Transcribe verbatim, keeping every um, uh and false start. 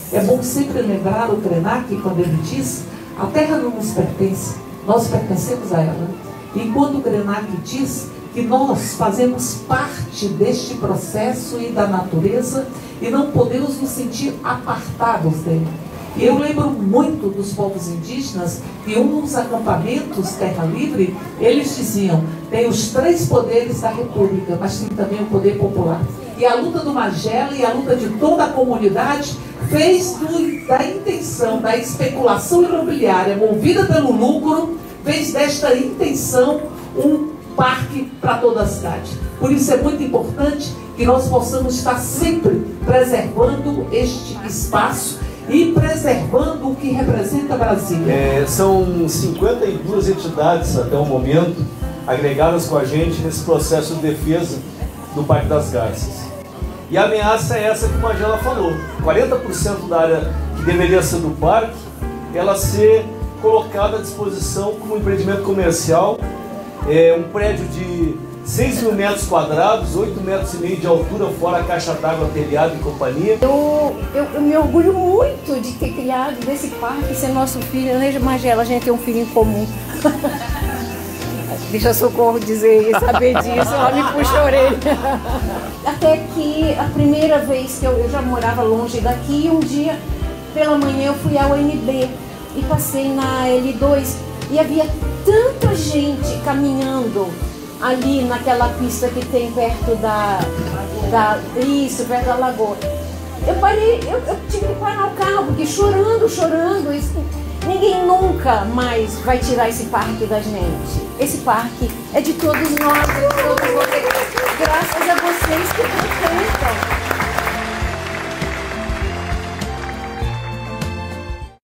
É bom sempre lembrar o Krenak quando ele diz: a terra não nos pertence, nós pertencemos a ela. Enquanto o Krenak diz que nós fazemos parte deste processo e da natureza e não podemos nos sentir apartados dele. E eu lembro muito dos povos indígenas que um dos acampamentos Terra Livre, eles diziam: tem os três poderes da República, mas tem também o poder popular. E a luta do Magela e a luta de toda a comunidade fez do, da intenção, da especulação imobiliária movida pelo lucro, fez desta intenção um parque para toda a cidade. Por isso é muito importante que nós possamos estar sempre preservando este espaço e preservando o que representa Brasília. É, são cinquenta e duas entidades até o momento agregadas com a gente nesse processo de defesa do Parque das Garças. E a ameaça é essa que o Magela falou: quarenta por cento da área que deveria ser do parque, ela ser colocada à disposição como empreendimento comercial, é, um prédio de seis mil metros quadrados, oito metros e meio de altura, fora a caixa d'água, telhado e companhia. Eu, eu, eu me orgulho muito de ter criado desse parque, ser nosso filho, né, Magela? A gente tem um filho em comum. Deixa Socorro dizer, saber disso, ela me puxa a orelha. Até que a primeira vez que eu, eu já morava longe daqui, um dia pela manhã eu fui ao N B e passei na L dois e havia tanta gente caminhando ali naquela pista que tem perto da, da isso, perto da lagoa. Eu parei, eu, eu tive que parar o carro, porque chorando, chorando, isso, ninguém nunca mais vai tirar esse parque da gente. Esse parque é de todos nós, é de todos vocês, graças a vocês que frequentam.